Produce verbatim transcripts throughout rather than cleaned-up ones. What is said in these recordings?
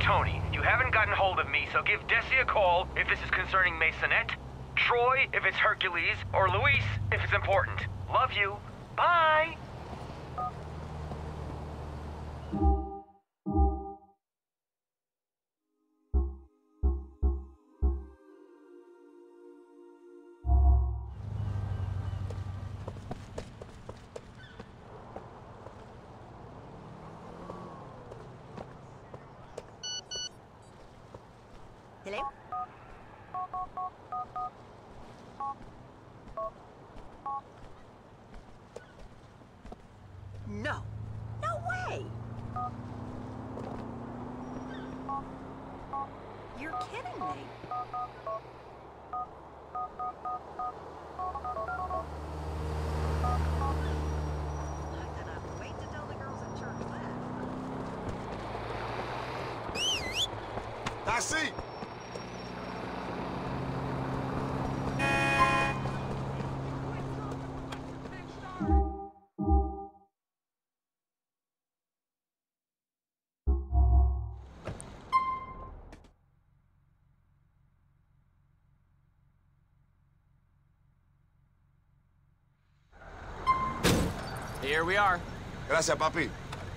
Tony. You haven't gotten hold of me, so give Desi a call if this is concerning Masonette, Troy if it's Hercules, or Luis if it's important. Love you. Bye! Hello? No. No way! You're kidding me. I cannot wait to tell the girls at church that. I see. Here we are. Gracias, papi.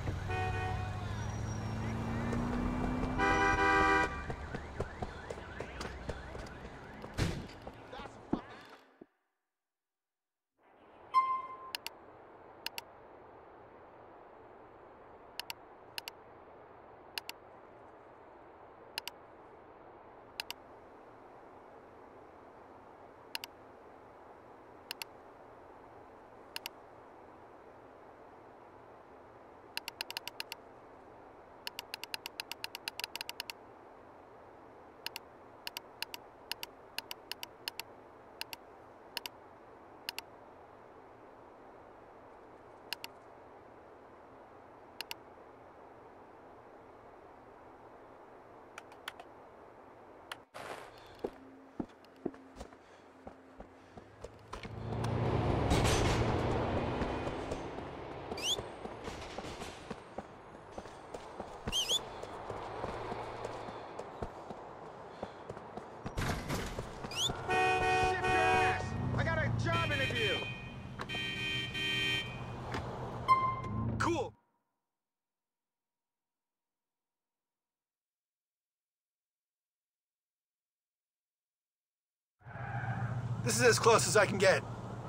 This is as close as I can get.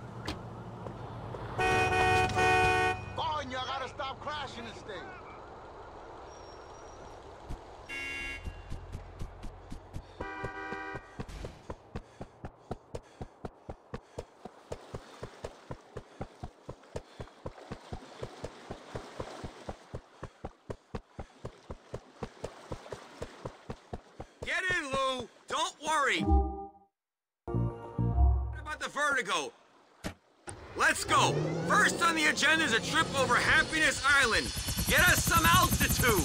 Oh, and y'all gotta stop crashing this thing. Get in, Lou. Don't worry. The vertigo. Let's go. First on the agenda is a trip over Happiness Island. Get us some altitude.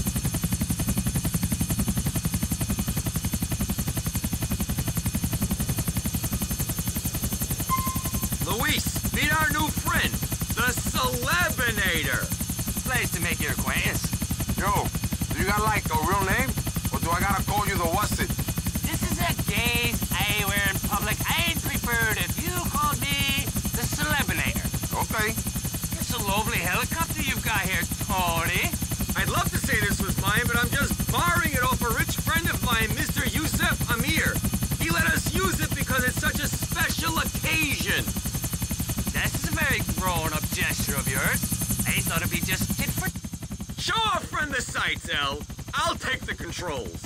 Luis, meet our new friend, the Celebinator. Pleased to make your acquaintance. Yo, do you got like a real name? Or do I gotta call you the what's it? This is a gaze I wear in public. I'd prefer it if you called me the Celebinator. Okay. It's a lovely helicopter you've got here, Tony. I'd love to say this was mine, but I'm just borrowing it off a rich friend of mine, Mister Yusef Amir. He let us use it because it's such a special occasion. This is a very grown-up gesture of yours. I thought it'd be just tit for... Show our friend the sights, El. I'll take the controls.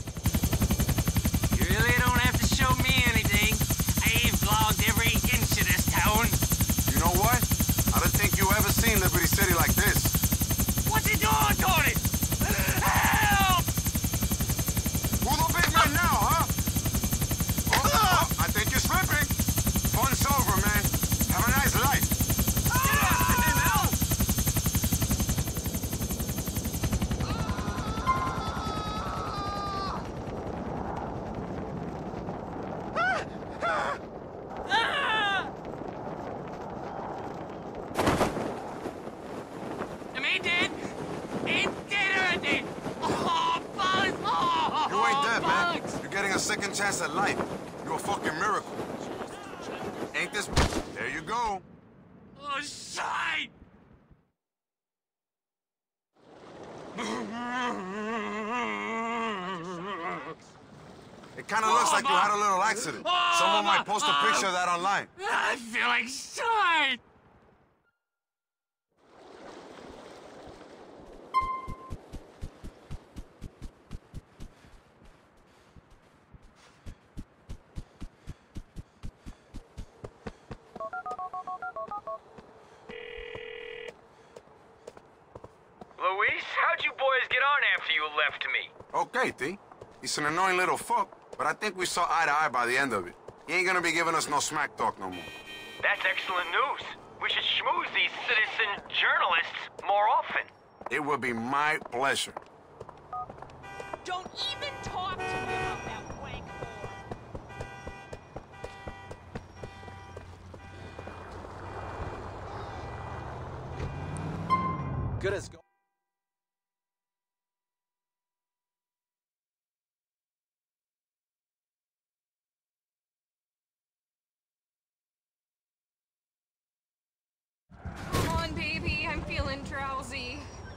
You really don't have to show me anything. I've vlogged every inch of this town. You know what? I don't think you ever seen Liberty City like this. What's he doing, Tony? Help! Who the big man now, huh? Oh, oh, I think you're slipping. Fun's over, man. Have a nice life. a second chance at life. You're a fucking miracle. Ain't this... There you go. Oh, shit! It kind of looks like you had a little accident. Someone might post a picture of that online. I feel like shit! Luis, how'd you boys get on after you left me? Okay, T. He's an annoying little fuck, but I think we saw eye to eye by the end of it. He ain't gonna be giving us no smack talk no more. That's excellent news. We should schmooze these citizen journalists more often. It would be my pleasure. Don't even talk to me about that wank whore. Good as gold. Come on, baby. I'm feeling drowsy.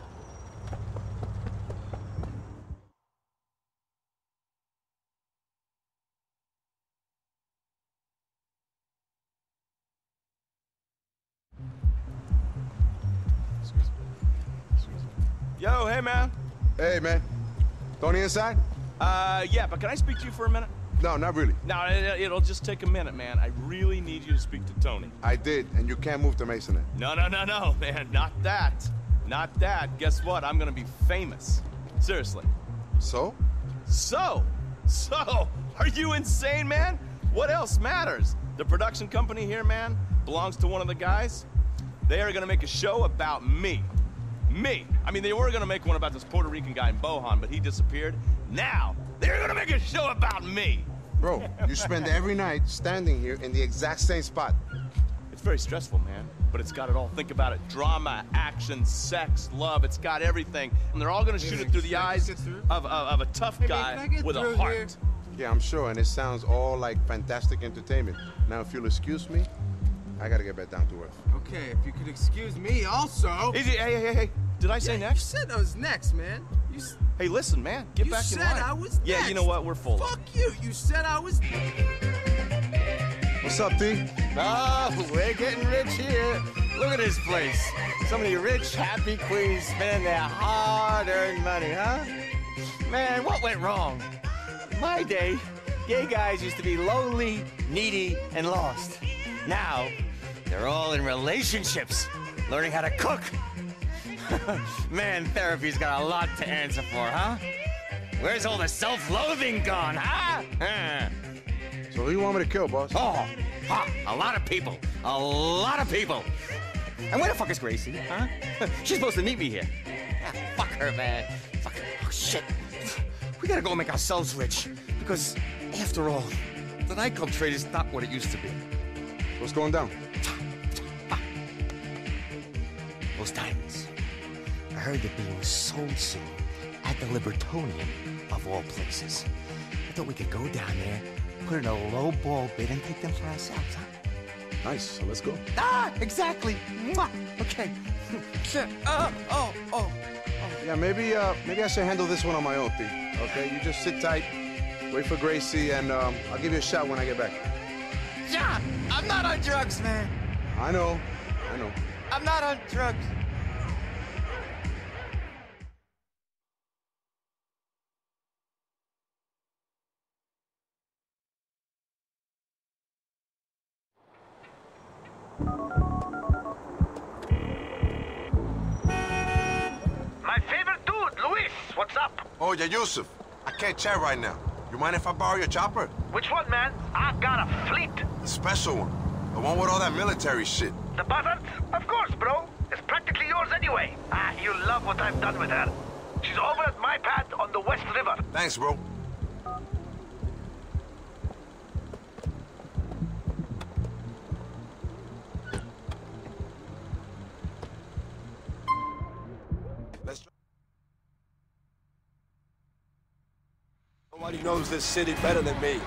Yo, hey, man. Hey, man. Tony inside? Uh, yeah, but can I speak to you for a minute? No, not really. No, it, it'll just take a minute, man. I really need you to speak to Tony. I did, and you can't move to Masonette. No, no, no, no, man. Not that. Not that. Guess what? I'm gonna be famous. Seriously. So? So? So? Are you insane, man? What else matters? The production company here, man, belongs to one of the guys. They are gonna make a show about me. Me. I mean, they were gonna make one about this Puerto Rican guy in Bohan, but he disappeared. Now, they're gonna make a show about me. Bro, you spend every night standing here in the exact same spot. It's very stressful, man, but it's got it all. Think about it. Drama, action, sex, love. It's got everything. And they're all gonna shoot it through the eyes of, of, of a tough guy with a heart. Yeah, I'm sure, and it sounds all like fantastic entertainment. Now, if you'll excuse me, I gotta get back down to earth. Okay, if you could excuse me also. Hey, hey, hey, hey, hey. Did I say Yeah, next? You said I was next, man. You, s- Hey, listen, man. Get you back in said line. I was Yeah, next. you know what? We're full. Fuck you. You said I was. What's up, T? Oh, we're getting rich here. Look at this place. So many rich, happy queens spending their hard-earned money, huh? Man, what went wrong? In my day, gay guys used to be lonely, needy, and lost. Now, they're all in relationships, learning how to cook. Man, therapy's got a lot to answer for, huh? Where's all the self-loathing gone, huh? huh? So who you want me to kill, boss? Oh, ha, a lot of people. A lot of people. And where the fuck is Gracie, huh? She's supposed to meet me here. Ah, fuck her, man. Fuck her. Oh, shit. We gotta go make ourselves rich. Because, after all, the nightclub trade is not what it used to be. What's going down? Those diamonds. I heard they're being sold soon at the Libertonian, of all places. I thought we could go down there, put in a low ball bid, and take them for ourselves, huh? Nice, so let's go. Ah, exactly. Mwah. Okay. Sure. Oh, oh, oh. Yeah, maybe uh, maybe I should handle this one on my own, T. Okay, you just sit tight, wait for Gracie, and um, I'll give you a shot when I get back. Yeah, I'm not on drugs, man. I know, I know. I'm not on drugs. My favorite dude, Luis. What's up? Oh, yeah, Yusuf. I can't chat right now. You mind if I borrow your chopper? Which one, man? I got a fleet. The special one. The one with all that military shit. The buzzard? Of course, bro. It's practically yours anyway. Ah, you love what I've done with her. She's over at my pad on the West River. Thanks, bro. Let's try. Nobody knows this city better than me.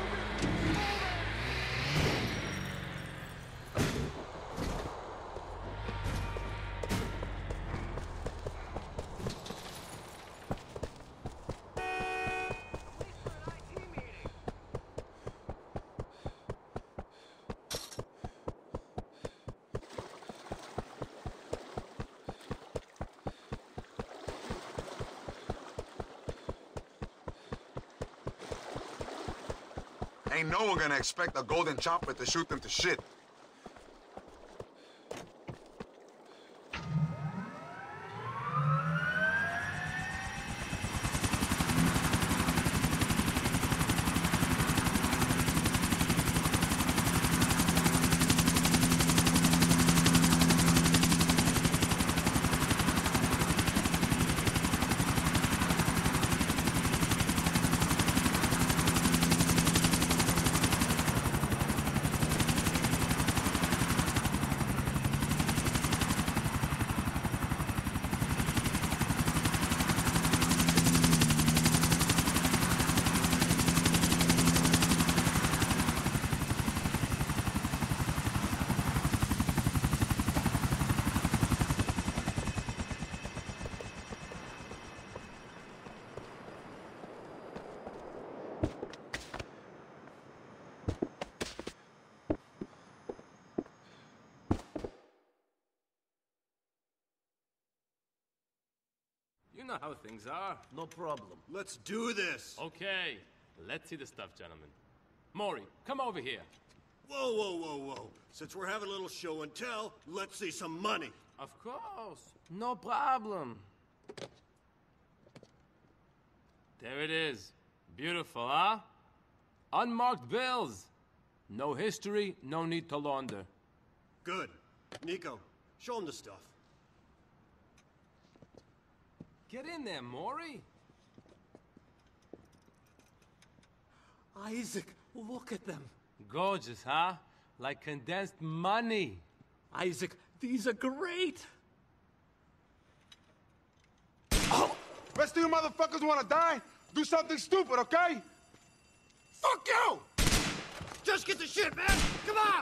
Ain't no one gonna expect a golden chopper to shoot them to shit. You know how things are. No problem. Let's do this. Okay. Let's see the stuff, gentlemen. Maury, come over here. Whoa, whoa, whoa, whoa. Since we're having a little show and tell, let's see some money. Of course. No problem. There it is. Beautiful, huh? Unmarked bills. No history, no need to launder. Good. Nico, show him the stuff. Get in there, Maury. Isaac, look at them. Gorgeous, huh? Like condensed money. Isaac, these are great. Oh! Rest of you motherfuckers wanna die? Do something stupid, okay? Fuck you! Just get the shit, man! Come on!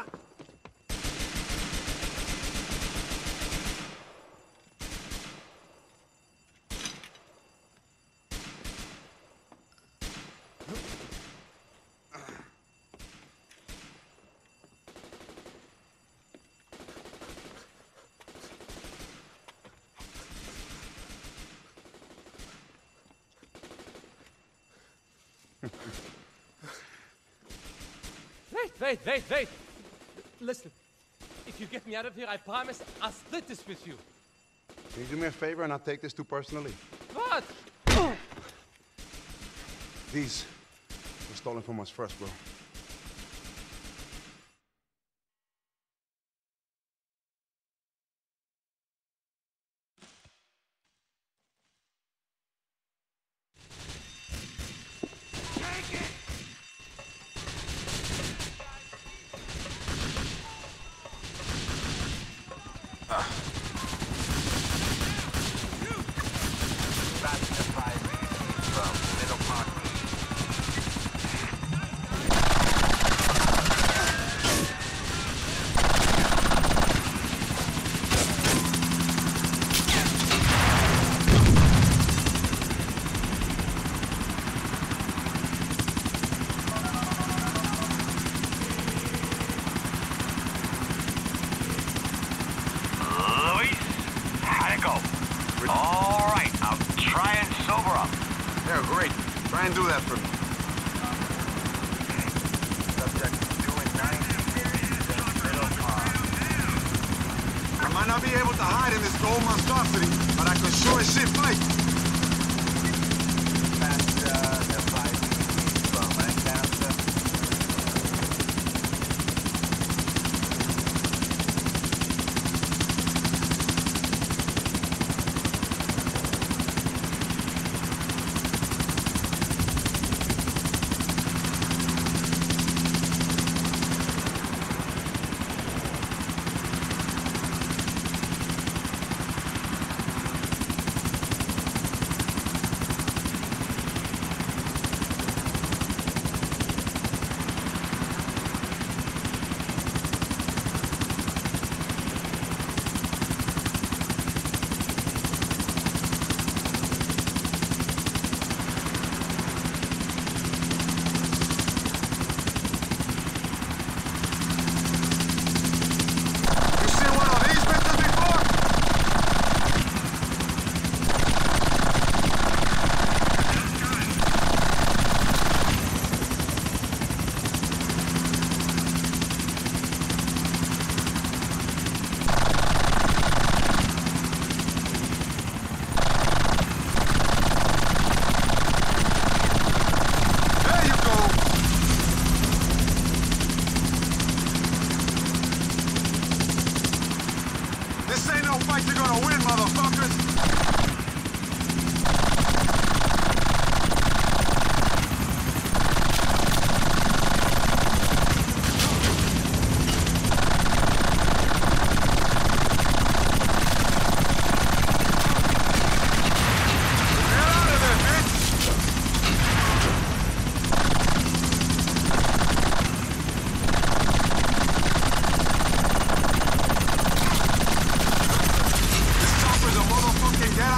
Wait, wait, wait, wait. Listen, if you get me out of here, I promise I'll split this with you. Can you do me a favor and not take this too personally? What? These were stolen from us first, bro.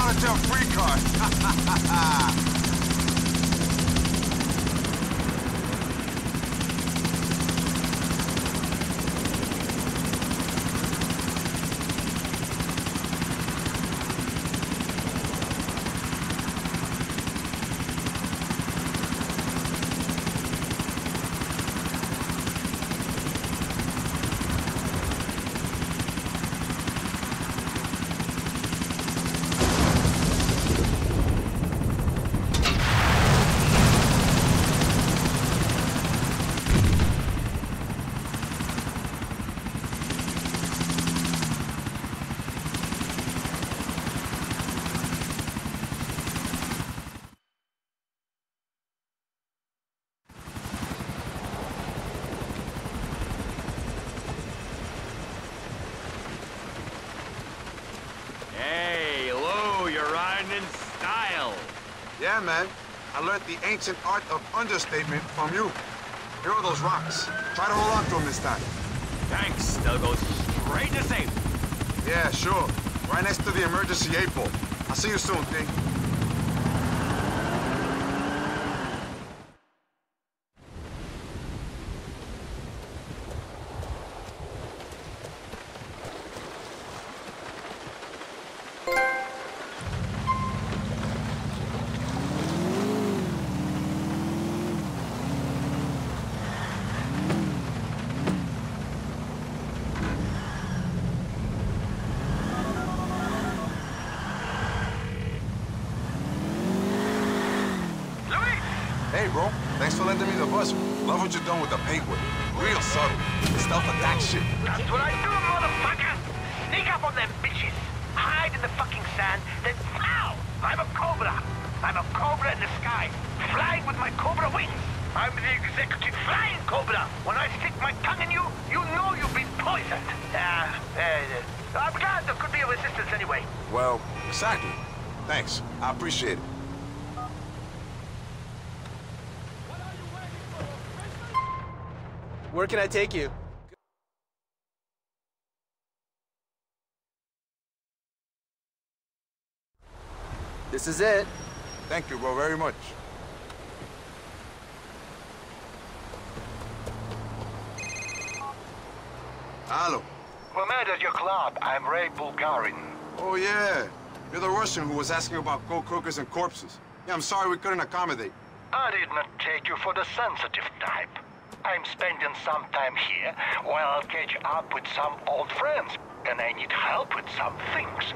out-of-town free card. Yeah, man. I learned the ancient art of understatement from you. Here are those rocks. Try to hold on to them this time. Thanks. They'll go straight to safety. Yeah, sure. Right next to the emergency eight ball. I'll see you soon, T. Hey, bro. Thanks for lending me the bus. Love what you're doing with the paintwork. Real subtle. Stealth attack shit. That's what I do, motherfucker! Sneak up on them bitches. Hide in the fucking sand, then pow! I'm a cobra. I'm a cobra in the sky, flying with my cobra wings. I'm the executive flying cobra. When I stick my tongue in you, you know you've been poisoned. Uh, uh, I'm glad there could be of assistance anyway. Well, exactly. Thanks. I appreciate it. Where can I take you? This is it. Thank you, bro, very much. Hello. Commander, your club. I'm Ray Bulgarin. Oh, yeah. You're the Russian who was asking about gold cookers and corpses. Yeah, I'm sorry we couldn't accommodate. I did not take you for the sensitive type. I'm spending some time here while I'll catch up with some old friends, and I need help with some things.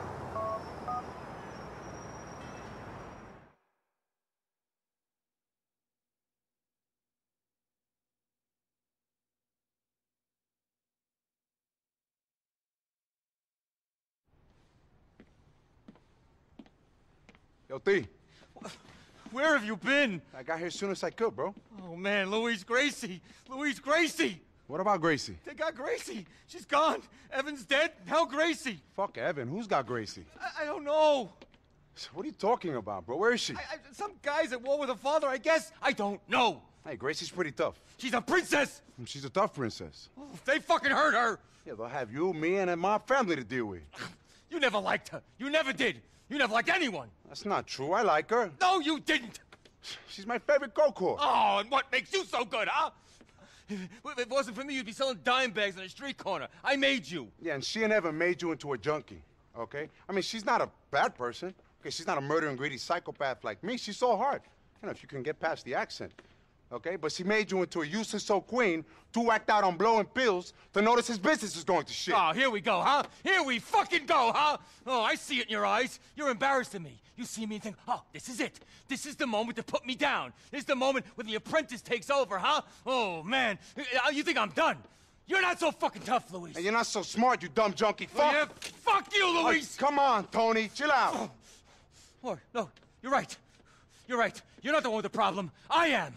Yo, T. Where have you been? I got here as soon as I could, bro. Oh, man, Louise Gracie. Louise Gracie. What about Gracie? They got Gracie. She's gone. Evan's dead. Now Gracie. Fuck Evan. Who's got Gracie? I, I don't know. What are you talking about, bro? Where is she? I, I, some guy's at war with her father, I guess. I don't know. Hey, Gracie's pretty tough. She's a princess. She's a tough princess. Oh, they fucking hurt her. Yeah, they'll have you, me, and my family to deal with. You never liked her. You never did. You never liked anyone. That's not true. I like her. No, you didn't. She's my favorite go-kart. Oh, and what makes you so good, huh? If it wasn't for me, you'd be selling dime bags on a street corner. I made you. Yeah, and she never made you into a junkie, okay? I mean, she's not a bad person. Okay, she's not a murdering, greedy psychopath like me. She's so hard. You know, if you can get past the accent. Okay? But she made you into a useless old queen to act out on blowing pills to notice his business is going to shit. Oh, here we go, huh? Here we fucking go, huh? Oh, I see it in your eyes. You're embarrassed of me. You see me and think, oh, this is it. This is the moment to put me down. This is the moment when the apprentice takes over, huh? Oh, man. You think I'm done? You're not so fucking tough, Luis. And you're not so smart, you dumb junkie. Fuck. Oh, yeah, fuck you, Luis. Oh, come on, Tony. Chill out. Oh. Oh, no, you're right. You're right. You're not the one with the problem. I am.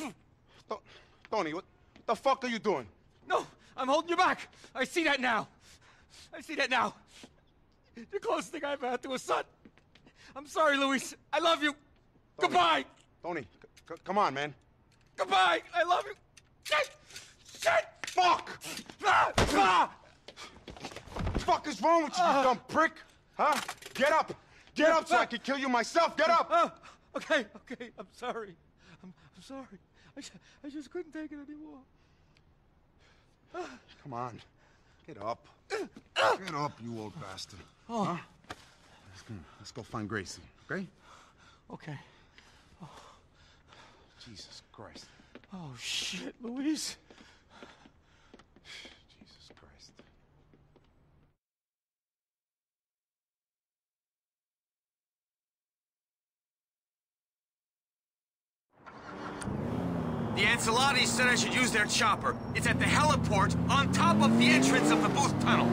Tony, what the fuck are you doing? No, I'm holding you back. I see that now. I see that now. The closest thing I've had to a son. I'm sorry, Luis. I love you. Tony, Goodbye. Tony, come on, man. Goodbye. I love you. Shit. Shit. Fuck. Ah. Ah. What the fuck is wrong with you, uh. you dumb prick? Huh? Get up. Get up so I can kill you myself. Get up. Oh, okay, okay. I'm sorry. I'm, I'm sorry. I, I just couldn't take it anymore. Come on. Get up. Get up, you old bastard. Oh. Huh? Let's go, let's go find Gracie, okay? Okay. Oh. Jesus Christ. Oh, shit, Luis. Jesus Christ. The Ancelottis said I should use their chopper. It's at the heliport on top of the entrance of the Booth Tunnel.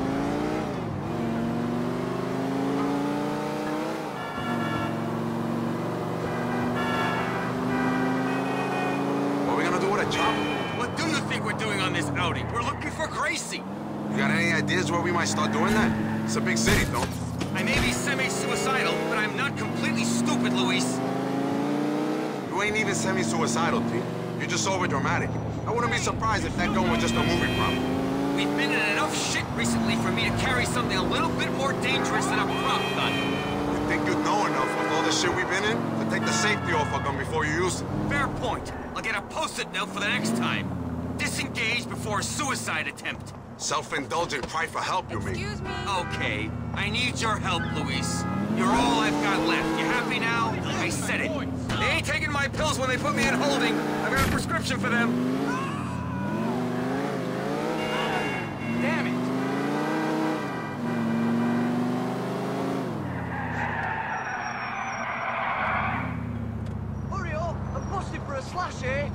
What are we gonna do with a chopper? What do you think we're doing on this outing? We're looking for Gracie. You got any ideas where we might start doing that? It's a big city, though. I may be semi-suicidal, but I'm not completely stupid, Luis. You ain't even semi-suicidal, T. You're just over-dramatic. I wouldn't be surprised if that gun was just a movie prop. We've been in enough shit recently for me to carry something a little bit more dangerous than a prop gun. You think you'd know enough with all the shit we've been in to take the safety off a gun before you use it? Fair point. I'll get a post-it note for the next time. Disengage before a suicide attempt. Self-indulgent cry for help, you mean? Excuse me? Okay, I need your help, Luis. You're all I've got left. You happy now? I said it. They ain't taking my pills when they put me in holding. I've got a prescription for them. Damn it. Hurry up! I'm busted for a slash, eh?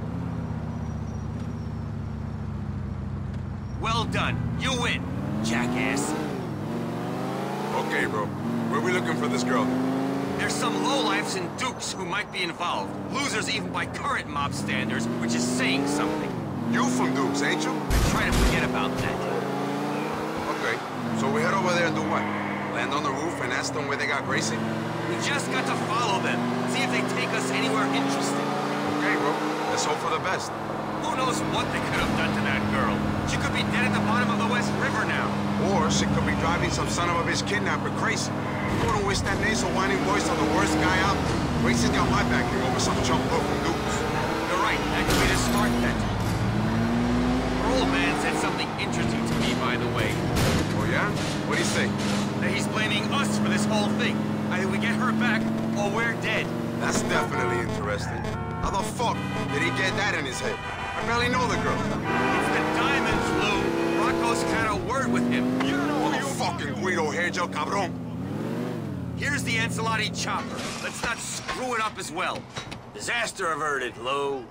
Well done. You win, jackass. Okay, bro. Where are we looking for this girl? There's some lowlifes and dukes who might be involved. Losers even by current mob standards, which is saying something. You from Dukes, ain't you? Try to forget about that. Okay. So we head over there and do what? Land on the roof and ask them where they got Gracie? We just got to follow them. See if they take us anywhere interesting. Okay, bro. Let's hope for the best. Who knows what they could have done to that girl? She could be dead at the bottom of the West River now. Or she could be driving some son of a bitch kidnapper crazy. You wouldn't wish that nasal whining voice on the worst guy out there. Gracie's got my backing over some chump book from Dukes. You're right. That could be the start then. Our old man said something interesting to me, by the way. Oh, yeah? What'd he say? That he's blaming us for this whole thing. Either we get her back, or we're dead. That's definitely interesting. How the fuck did he get that in his head? I barely know the girl. It's the diamonds, Lou. Rocco's had a word with him. You don't know who you fucking Guido here, Joe Cabron. Here's the Ancelotti chopper. Let's not screw it up as well. Disaster averted, Lou.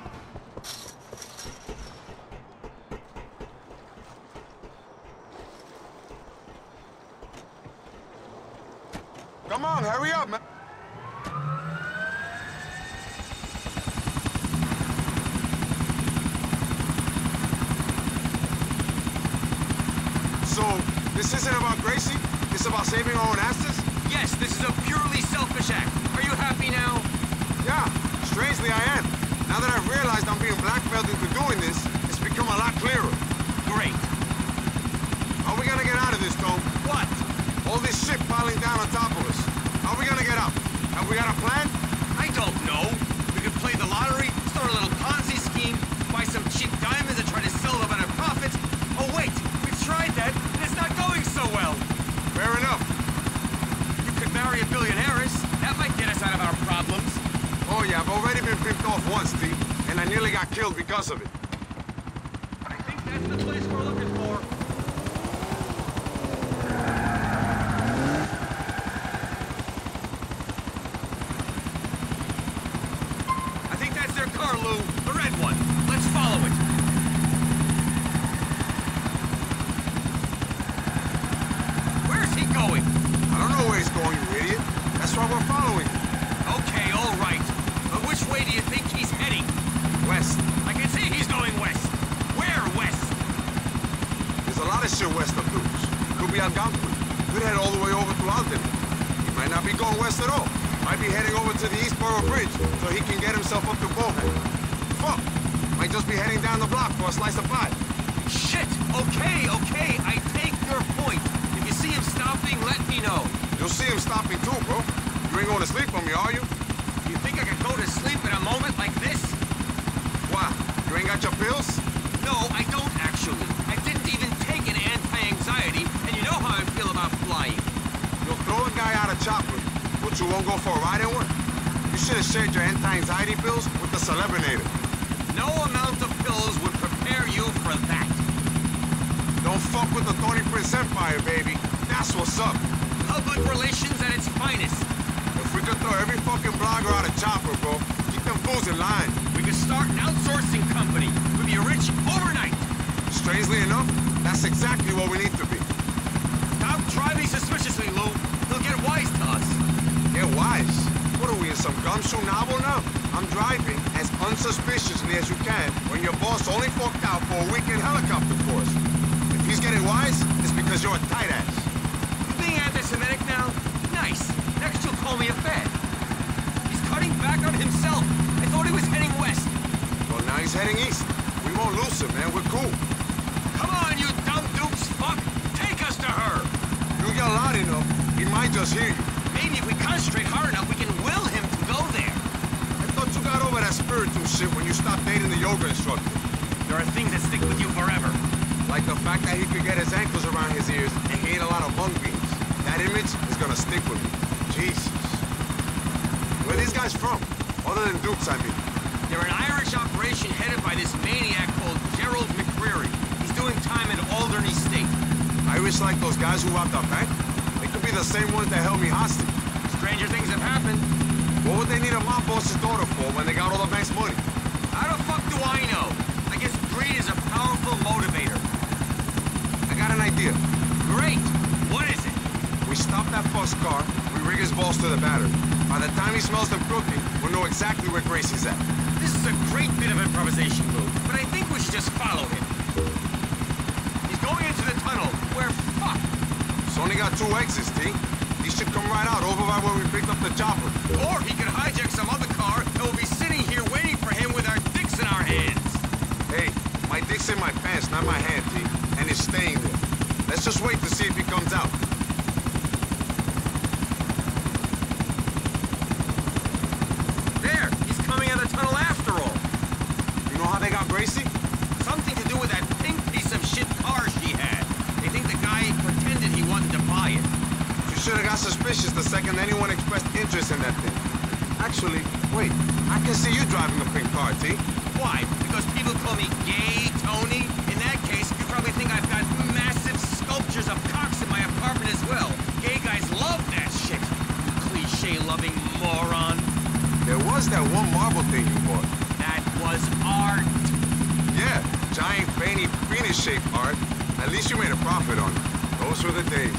Come on, hurry up, man. So, this isn't about Gracie? It's about saving our own asses? Yes, this is a purely selfish act. Are you happy now? Yeah, strangely I am. Now that I've realized I'm being blackmailed into doing this, it's become a lot clearer. Great. How are we gonna get out of this, Tom? What? All this shit piling down on top of us. How are we gonna get out? Have we got a plan? I don't know. We could play the lottery, start a little Ponzi scheme, buy some cheap diamonds and try to sell them at a profit. Oh wait, we've tried that, and it's not going so well. Fair enough. You could marry a billionaires. That might get us out of our problems. Oh yeah, I've already been pimped off once, T, and I nearly got killed because of it. I think that's the place we're looking for. I think that's their car, Lou. The red one. Let's follow it. Where's he going? I don't know where he's going, you idiot. That's why we're following him. Okay, all right. But which way do you think he's heading? West. I can see he's going west. Where west? There's a lot of shit west of Dukes. Could be Algonquin. Could head all the way over to Alden. He might not be going west at all. Might be heading over to the Eastboro Bridge so he can get himself up to Bowhead. Fuck! Might just be heading down the block for a slice of pie. Shit! Okay, okay, I take your point. If you see him stopping, let me know. You'll see him stopping too, bro. You ain't going to sleep on me, are you? You think I could go to sleep in a moment like this? Why? You ain't got your pills? No, I don't actually. I didn't even take an anti-anxiety, and you know how I feel about flying. You'll throw a guy out of chopper, but you won't go for a ride in one? You should have shared your anti-anxiety pills with the Celebinator. No amount of pills would prepare you for that. Don't fuck with the Tony Prince Empire, baby. That's what's up. Public relations at its finest. If we could throw every fucking blogger out of chopper, bro, keep them fools in line. We could start an outsourcing company. We'd be rich overnight. Strangely enough, that's exactly what we need to be. Stop driving suspiciously, Lou. He'll get wise to us. Get wise? What are we, in some gumshoe novel now? I'm driving as unsuspiciously as you can when your boss only forked out for a weekend helicopter course. If he's getting wise, it's because you're a tight ass. You being anti-Semitic now? Nice. Next you'll call me a fed. He's cutting back on himself. I thought he was heading west. Well, now he's heading east. We won't lose him, man. We're cool. Come on, you dumb dukes, fuck! Take us to her! You yell loud enough, he might just hear you. Maybe if we concentrate hard enough, we can will him to go there. I thought you got over that spiritual shit when you stopped dating the yoga instructor. There are things that stick with you forever. Like the fact that he could get his ankles around his ears and he ate a lot of mung beans. That image is gonna stick with me. Jesus. Where are these guys from? Other than Dukes, I mean. They're an Irish operation headed by this maniac called Gerald McCreary. He's doing time in Alderney State. Irish like those guys who robbed our bank? They could be the same ones that held me hostage. Stranger things have happened. What would they need a mob boss's daughter for when they got all the bank's money? How the fuck do I know? I guess greed is a powerful motivator. I got an idea. Great! What is it? We stop that bus car, we rig his balls to the battery. By the time he smells them cooking, we'll know exactly where Gracie's at. This is a great bit of improvisation, Lou, but I think we should just follow him. He's going into the tunnel. Where fuck? It's only got two exits, T. He should come right out over by where we picked up the chopper. Or he could hijack some other car and we'll be sitting here waiting for him with our dicks in our hands. Hey, my dick's in my pants, not my hand, T. And it's staying there. Let's just wait to see if he comes out. There! He's coming out of the tunnel after all. You know how they got Gracie? Something to do with that pink piece of shit car she had. They think the guy pretended he wanted to buy it. You should have got suspicious the second anyone expressed interest in that thing. Actually, wait. I can see you driving a pink car, T. Why? Because people call me gay, Tony? In that case, you probably think I've got massive sculptures of cocks in my apartment as well. Gay guys love that shit. You cliche-loving moron. There was that one marble thing you bought. That was art. Yeah, giant, veiny, penis-shaped art. At least you made a profit on it. Those were the days.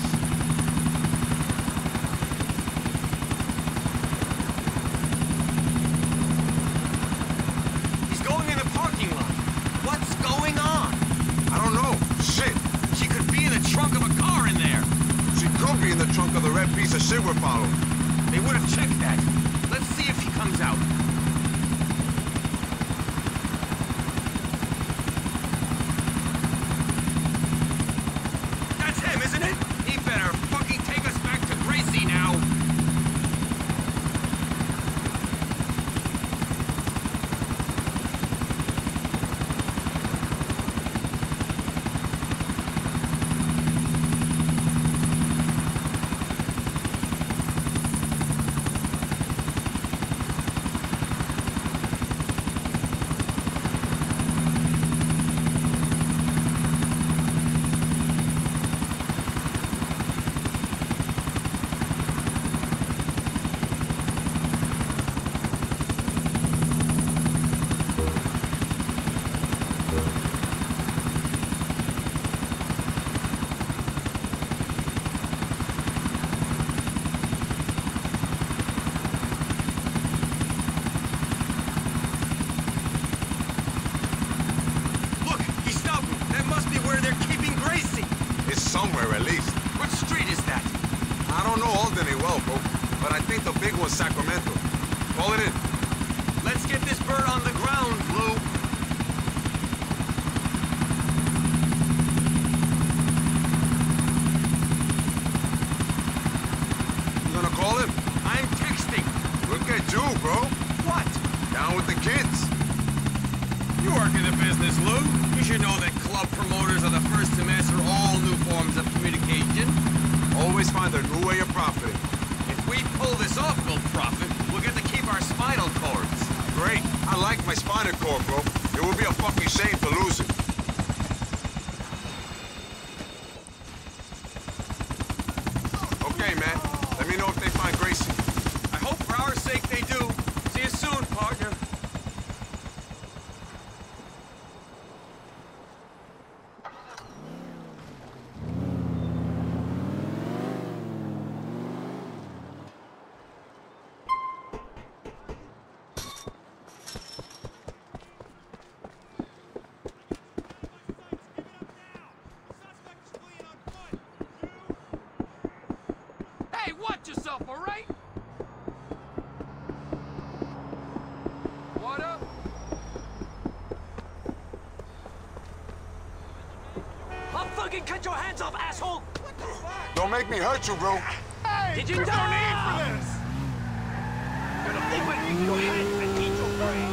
He's going in the parking lot. What's going on? I don't know. Shit. She could be in the trunk of a car in there. She could be in the trunk of the red piece of shit we're following. They would have checked that. Let's see if he comes out. That's him, isn't it? He better fucking take us back to Gracie now. Somewhere, at least. What street is that? I don't know Alderney well, bro, but I think the big one's Sacramento. Call it in. Let's get this bird on the ground, Lou. work in the business, Lou. You should know that club promoters are the first to master all new forms of communication. Always find a new way of profiting. If we pull this off, we'll profit. We'll get to keep our spinal cords. Great. I like my spinal cord, bro. It would be a fucking shame to lose it. Okay, man. Let me know if they find Gracie. I hope for our sake they do. See you soon, partner. Hey, watch yourself, all right? What up? I'll fucking cut your hands off, asshole! Don't make me hurt you, bro. Hey, Did you there's no die? need for this! Gonna open your hands and eat your brain!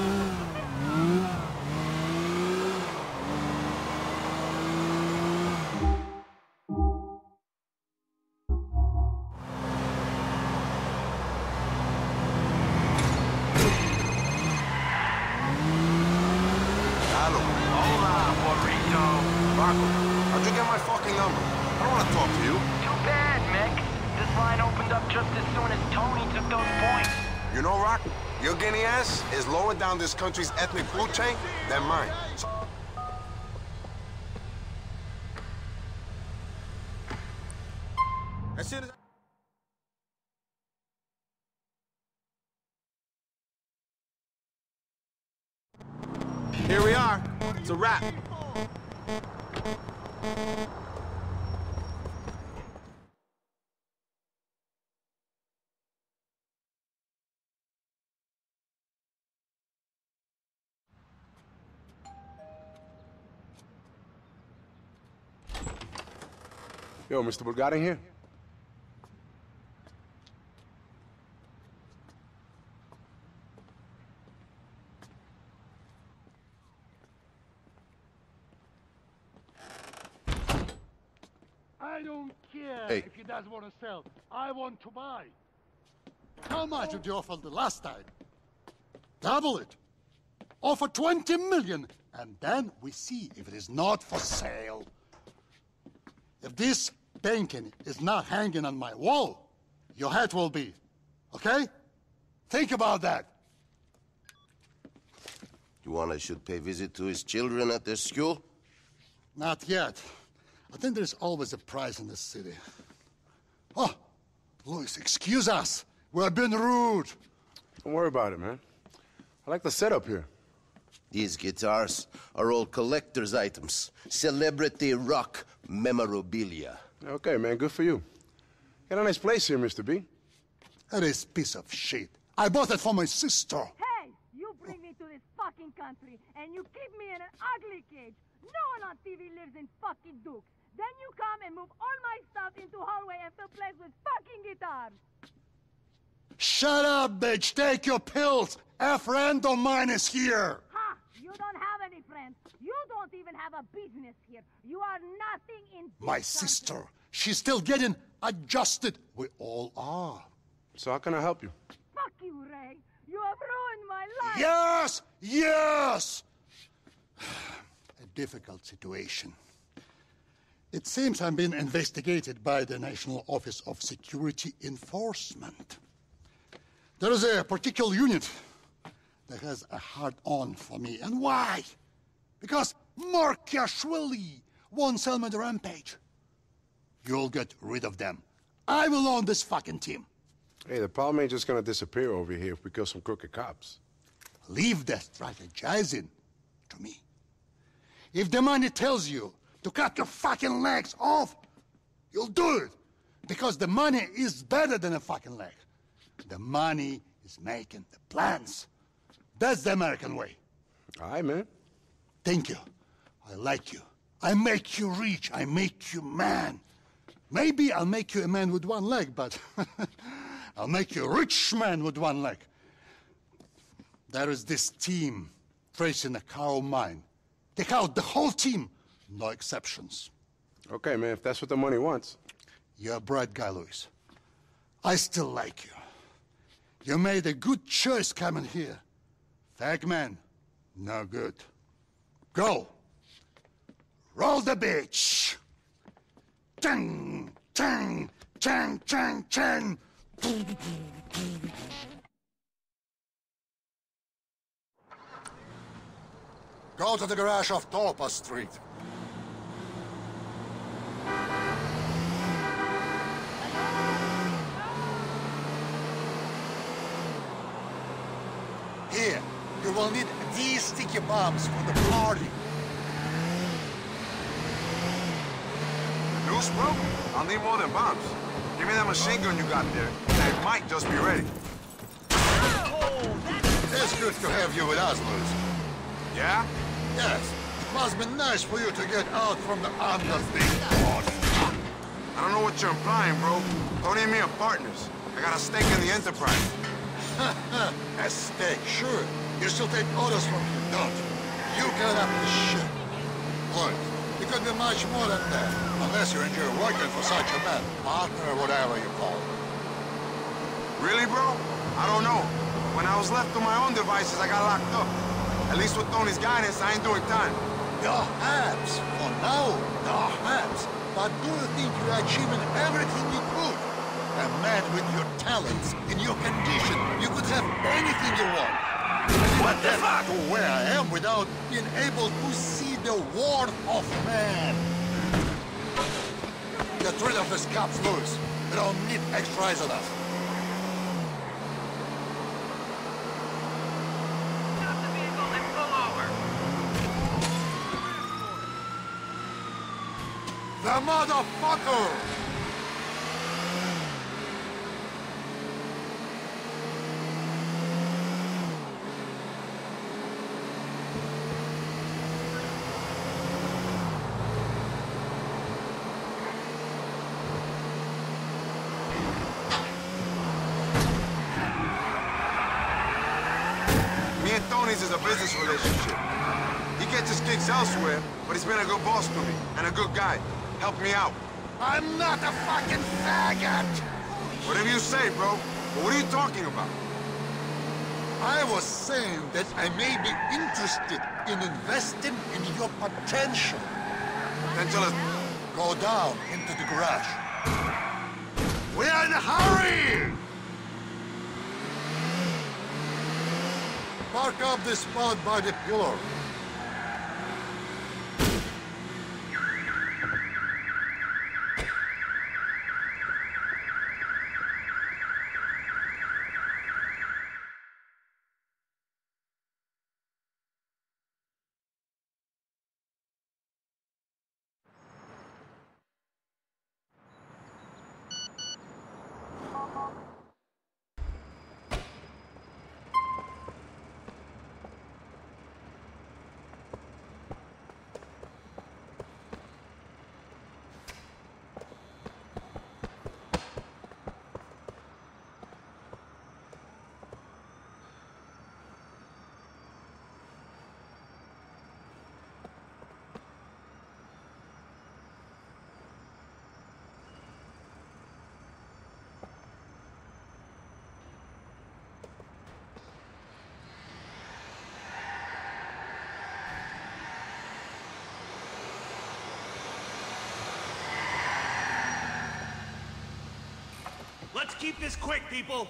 How'd you get my fucking number? I don't want to talk to you. Too bad, Mick. This line opened up just as soon as Tony took those points. You know, Rock, your guinea ass is lower down this country's ethnic food chain than mine. As soon as Here we are. It's a wrap. Yo, Mister Bulgarin here? I don't care Hey. if he doesn't want to sell. I want to buy. How much did you offer the last time? Double it. Offer twenty million, and then we see if it is not for sale. If this painting is not hanging on my wall, your head will be. Okay? Think about that. You want I should pay visit to his children at their school? Not yet. I think there's always a price in this city. Oh, Louis, excuse us. We're being rude. Don't worry about it, man. I like the setup here. These guitars are all collector's items. Celebrity rock memorabilia. Okay, man, good for you. Got a nice place here, Mister B. That is piece of shit. I bought it for my sister. Hey, you bring me to this fucking country, and you keep me in an ugly cage. No one on T V lives in fucking Dukes. Then you come and move all my stuff into hallway and fill place with fucking guitars. Shut up, bitch. Take your pills. A friend of mine is here. Ha! You don't have any friends. You don't even have a business here. You are nothing in this My country. sister. She's still getting adjusted. We all are. So how can I help you? Fuck you, Ray. You have ruined my life. Yes! Yes! A difficult situation. It seems I'm being investigated by the National Office of Security Enforcement. There is a particular unit that has a hard-on for me. And why? Because Markiashvili won't sell me the rampage. You'll get rid of them. I will own this fucking team. Hey, the problem ain't just gonna disappear over here if we kill some crooked cops. Leave that strategizing to me. If the money tells you to cut your fucking legs off, you'll do it. Because the money is better than a fucking leg. The money is making the plans. That's the American way. All right, man. Thank you. I like you. I make you rich. I make you man. Maybe I'll make you a man with one leg, but I'll make you a rich man with one leg. There is this team tracing a coal mine Take out the whole team. No exceptions. Okay, man, if that's what the money wants. You're a bright guy, Luis. I still like you. You made a good choice coming here. Fag man, no good. Go. Roll the bitch. Chang, chang, chang, chang, chang. Go to the garage off Tolpa Street. Here, you will need these sticky bombs for the party. Noose, bro? I'll need more than bombs. Give me that machine gun you got there. They might just be ready. It's good to have you with us, Luis. Yeah? Yes. It must be nice for you to get out from the under big boss. I don't know what you're implying, bro. Tony and me are partners. I got a stake in the enterprise. A stake, sure. You still take orders from him, don't you? You get up the shit. Look, you could be much more than that, unless you enjoy working for such a man, partner or whatever you call it. Really, bro? I don't know. When I was left to my own devices, I got locked up. At least with Tony's guidance, I ain't doing time. Perhaps. For now, perhaps. But do you think you're achieving everything you could? A man with your talents, in your condition, you could have anything you want. What the fuck? To where I am without being able to see the worth of man. Get rid of this cops, Luis. We don't need extra eyes on us. Stop the vehicle and pull over. The motherfucker! Tony's is a business relationship. He gets his gigs elsewhere, but he's been a good boss to me, and a good guy. Helped me out. I'm not a fucking faggot! Whatever you say, bro. But what are you talking about? I was saying that I may be interested in investing in your potential. Potential is... Go down into the garage. We're in a hurry! Park up this spot by the pillar. Let's keep this quick, people!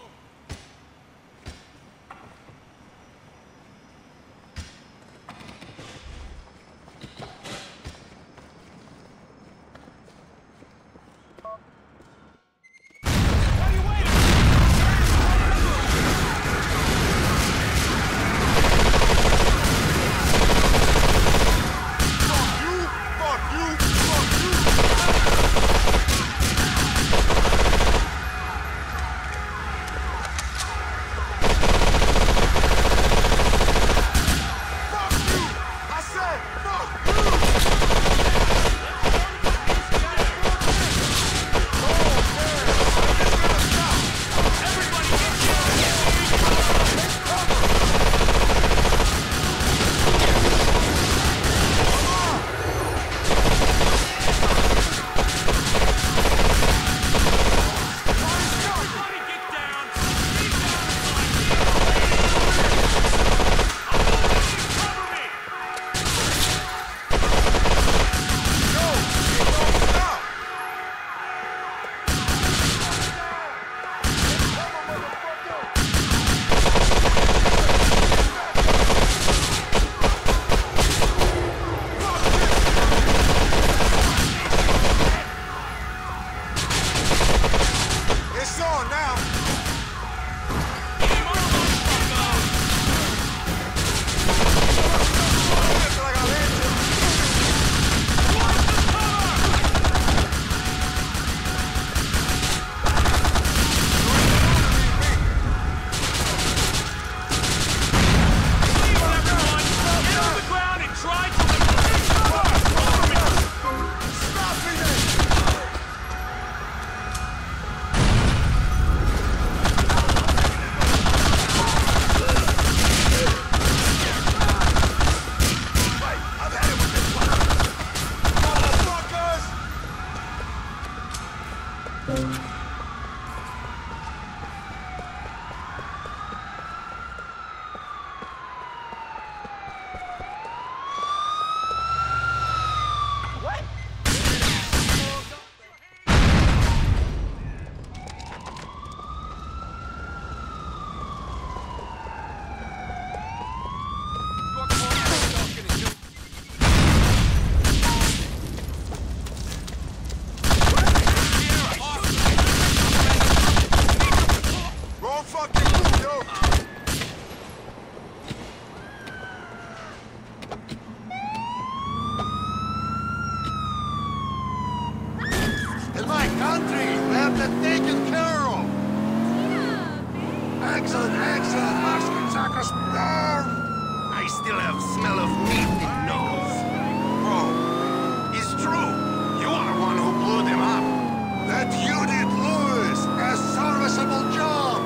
Excellent, excellent, Master Zachas. I still have smell of meat in nose. Bro, it's true. You are the one who blew them up. That you did, Lewis. A serviceable job.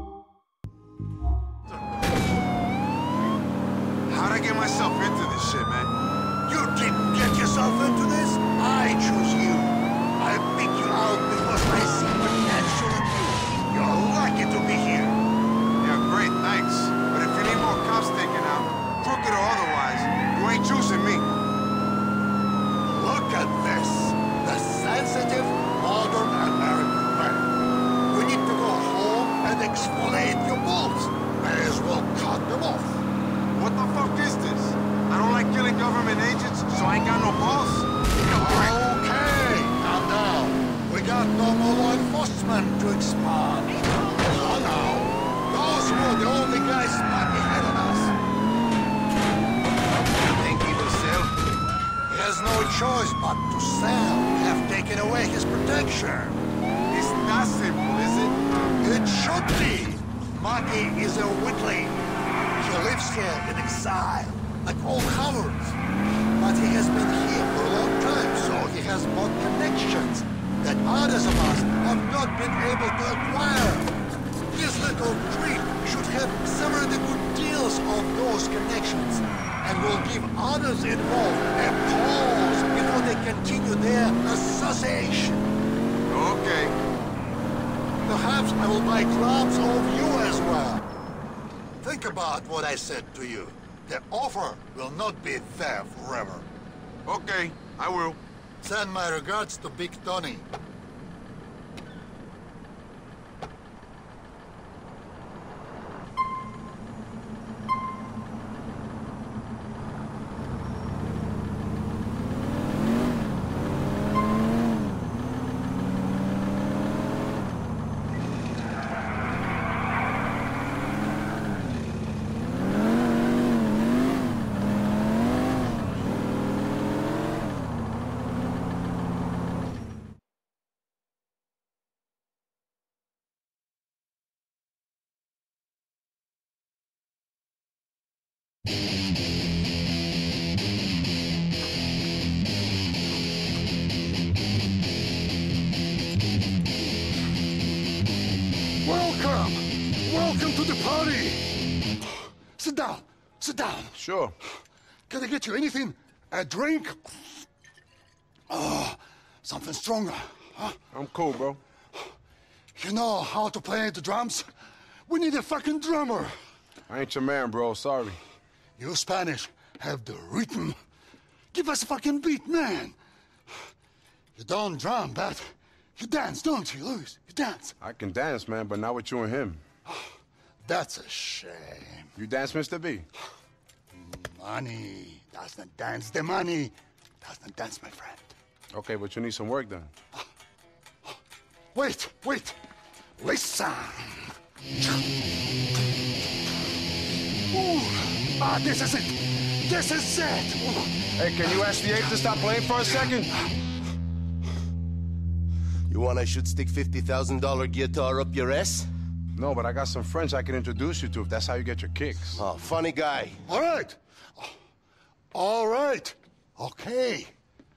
How'd I get myself into this shit, man? You didn't get yourself into this. I choose you. I pick you out because I see potential in you. You're lucky to be here. Yeah, great, thanks. But if you need more cops taken out, crooked or otherwise, you ain't choosing me. Look at this. The sensitive, modern American man. We need to go home and exfoliate your balls. May as well cut them off. What the fuck is this? I don't like killing government agents, so I ain't got no balls? Okay, calm down. We got no more law enforcement to expand. Oh no. Those were the only guys back ahead of us. You think he will sell? He has no choice but to sell. We have taken away his protection. It's not simple, is it? It should be. Maki is a Whitley. He lives here in exile, like all cowards. But he has been here for a long time, so he has more connections that others of us have not been able to acquire. His little creep should have severed the good deals of those connections and will give others involved a pause before they continue their association. Okay. Perhaps I will buy clubs of you as well. Think about what I said to you. The offer will not be there forever. Okay, I will. Send my regards to Big Tony. Welcome! Welcome to the party! Sit down, sit down. Sure. Can I get you anything? A drink? Oh, something stronger, huh? I'm cool, bro. You know how to play the drums? We need a fucking drummer. I ain't your man, bro. Sorry. You Spanish have the rhythm. Give us a fucking beat, man. You don't drum, but you dance, don't you, Louis? You dance. I can dance, man, but not with you and him. That's a shame. You dance, Mister B? Money doesn't dance. The money doesn't dance, my friend. Okay, but you need some work done. Wait, wait. Listen. Ooh. Ah, this is it. This is it. Ooh. Hey, can you ask the ape to stop playing for a second? You want I should stick fifty thousand dollar guitar up your ass? No, but I got some friends I can introduce you to if that's how you get your kicks. Oh, funny guy. All right. All right. Okay.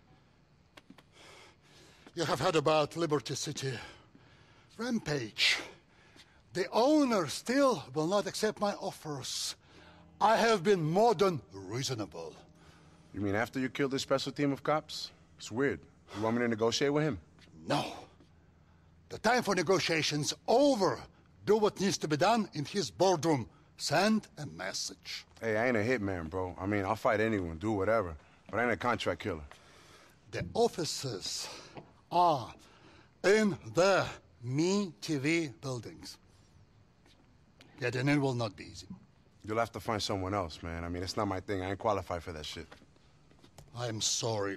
You have heard about Liberty City Rampage. The owner still will not accept my offers. I have been more than reasonable. You mean after you killed this special team of cops? It's weird. You want me to negotiate with him? No. The time for negotiations over. Do what needs to be done in his boardroom. Send a message. Hey, I ain't a hitman, bro. I mean, I'll fight anyone, do whatever. But I ain't a contract killer. The offices are in the Me T V buildings. Getting in will not be easy. You'll have to find someone else, man. I mean, it's not my thing. I ain't qualified for that shit. I'm sorry.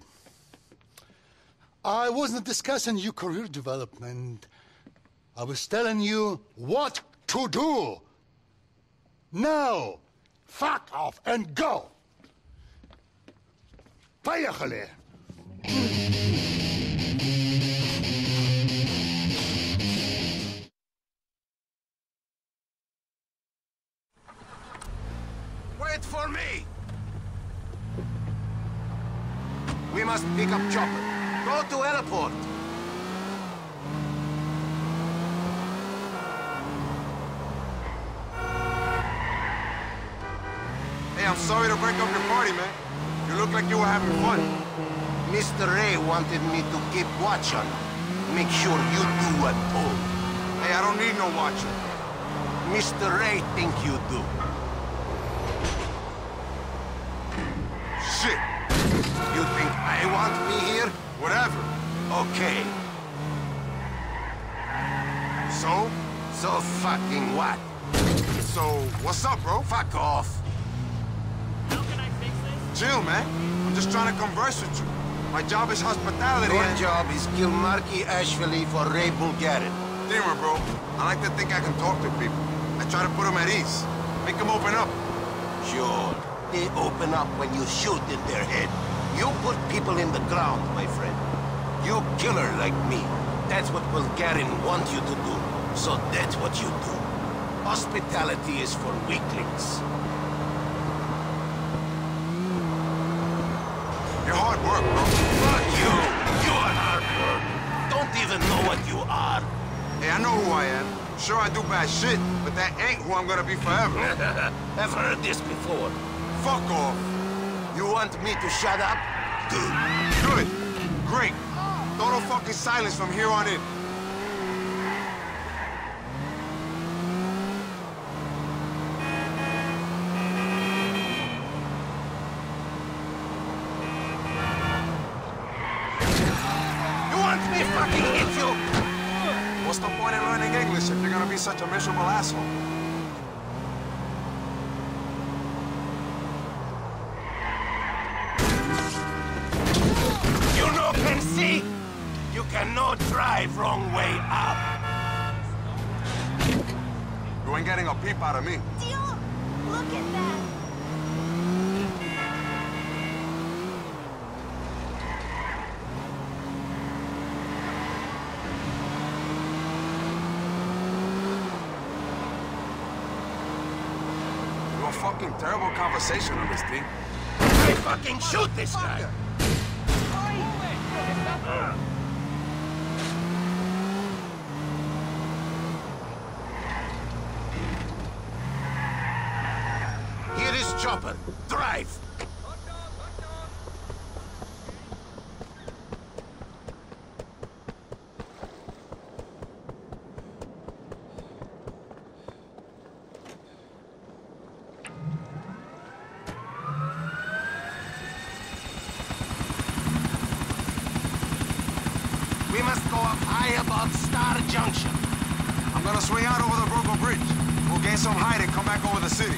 I wasn't discussing your career development. I was telling you what to do. Now, fuck off and go. Поехали. Wait for me! We must pick up Chopper. Go to airport. Hey, I'm sorry to break up your party, man. You look like you were having fun. Mister Ray wanted me to keep watch on you. Make sure you do what told. Hey, I don't need no watcher. Mister Ray think you do. Shit. You think I want me here? Whatever. Okay. So? So fucking what? So, what's up, bro? Fuck off. How can I fix this? Chill, man. I'm just trying to converse with you. My job is hospitality. Your and... job is kill Marky Ashvili for Ray Bulgarin. Dimmer, bro. I like to think I can talk to people. I try to put them at ease. Make them open up. Sure. They open up when you shoot in their head. You put people in the ground, my friend. You killer like me. That's what Bulgarin want you to do. So that's what you do. Hospitality is for weaklings. You're hard work, bro. Fuck you! You are hard work. Don't even know what you are. Hey, I know who I am. Sure, I do bad shit, but that ain't who I'm gonna be forever. I've heard this before. Fuck off. You want me to shut up? Good. Good. Great. Total fucking silence from here on in. You want me to fucking hit you? What's the point in learning English if you're gonna be such a miserable asshole? You no can see? You cannot drive wrong way up. You ain't getting a peep out of me. Dio, look at that. You're a fucking terrible conversationalist, D. I fucking shoot this guy. Here is Chopper. Drive. We must go up high above Star Junction. I'm gonna swing out over the Brooklyn Bridge. We'll gain some height and come back over the city.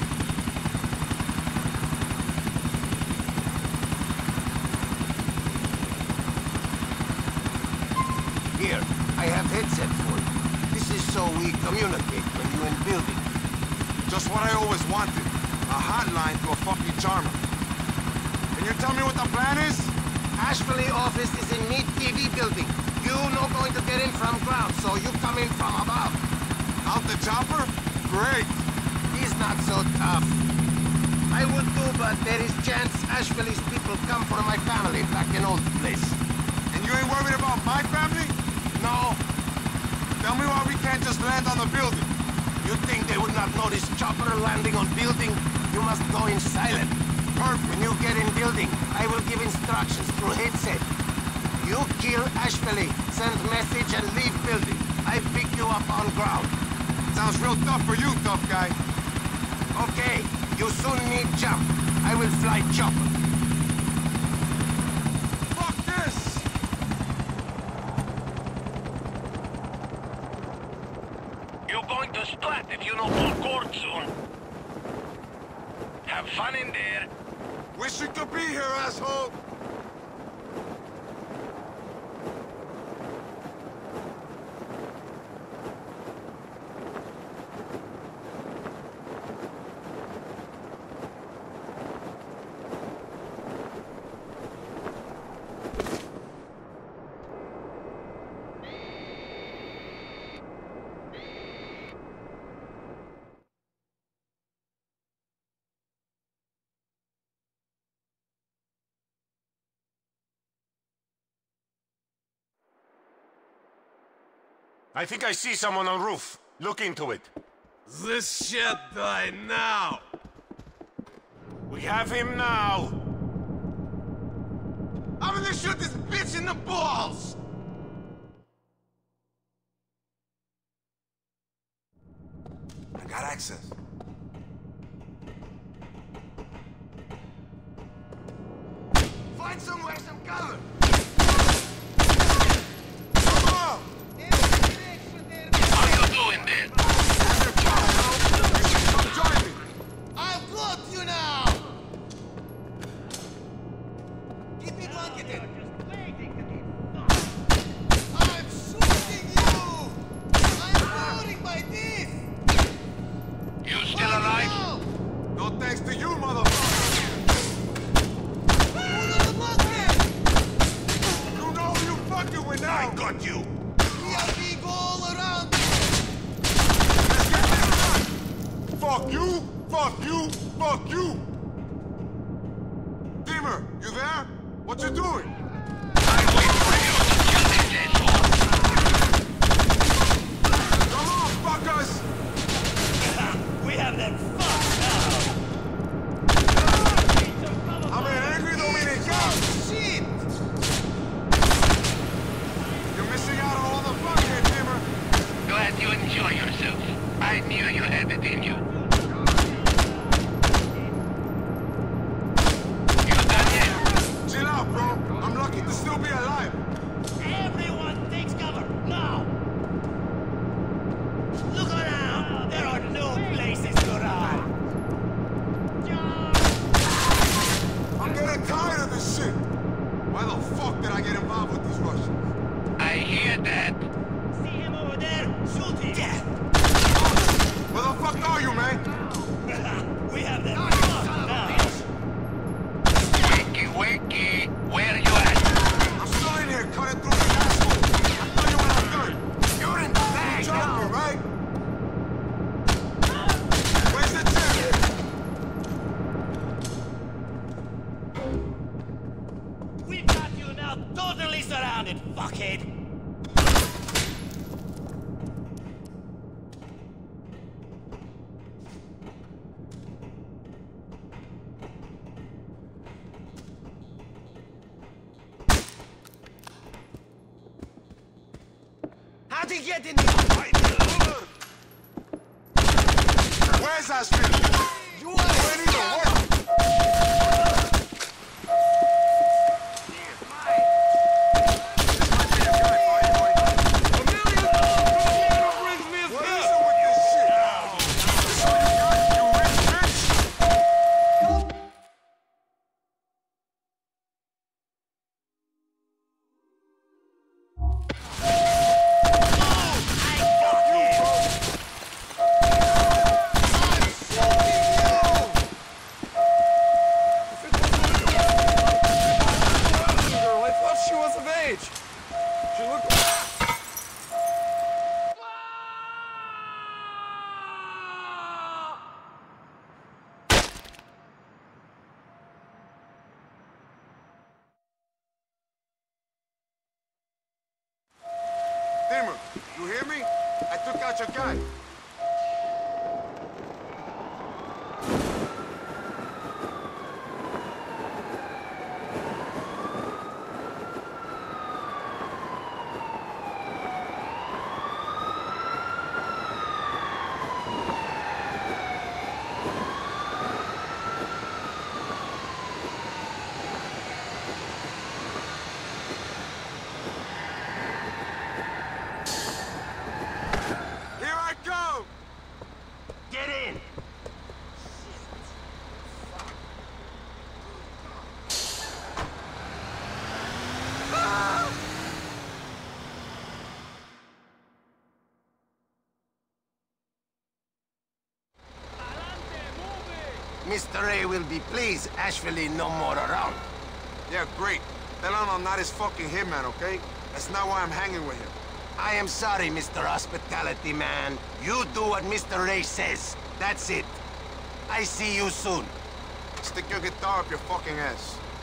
Here, I have headset for you. This is so we communicate when you're in building. Just what I always wanted. A hotline to a fucking charmer. Can you tell me what the plan is? Ashvili office is in Meat T V building. You no going to get in from ground, so you come in from above. Out the chopper? Great. He's not so tough. I would do, but there is chance Ashvili's people come for my family back in old place. And you ain't worried about my family? No. Tell me why we can't just land on the building. You think they would not notice chopper landing on building? You must go in silent. Perfect. When you get in building, I will give instructions through headset. You kill Ashvili, send message and leave building. I pick you up on ground. Sounds real tough for you, tough guy. Okay, you soon need jump. I will fly chopper. Fuck this! You're going to splat if you don't pull cord soon. Have fun in there. Wish you could be here, asshole! I think I see someone on roof. Look into it. This shit die now! We have him now! I'm gonna shoot this bitch in the balls! I got access. Find somewhere some cover! Come on! How you doing, man? Come join me! I've got you now! Keep me blanketed! I'm shooting you! I'm loading my disc! You still alive? No thanks to you, motherfucker! You know who you fucking with now! I got you! We have big all around! Let's get this done! Fuck you! Fuck you! Fuck you! Dimmer, you there? What you doing? I wait for you to kill this asshole! Come on, fuckers! We have them fucked now! I'm an angry Dominican! Shit! You're missing out on all the fun here, Dimmer! Glad you enjoy yourself. I knew you had it in you. You done yet? Chill out, bro. I'm lucky to still be alive. Everyone takes cover, now! Look around! There are no places to run! I'm getting tired of this shit. Why the fuck did I get involved with these Russians? I hear that. See him over there? Shoot him! Death! Where the fuck are you, man? We have them fucked now! Wakey, wakey! Where you at? I'm still in here cutting through the asshole. I'll tell you when I'm done. You're in the bag You now! me, right? Where's the tip? We got you now totally surrounded, fuckhead! How'd he get in here? Where's Ashby? You are ready to work! Dimmer, you hear me? I took out your guy. Mister A will be pleased Ashvili no more around. Yeah, great. Tell him I'm not his fucking hitman, okay? That's not why I'm hanging with him. I am sorry, Mister Hospitality Man. You do what Mister Ray says. That's it. I see you soon. Stick your guitar up your fucking ass.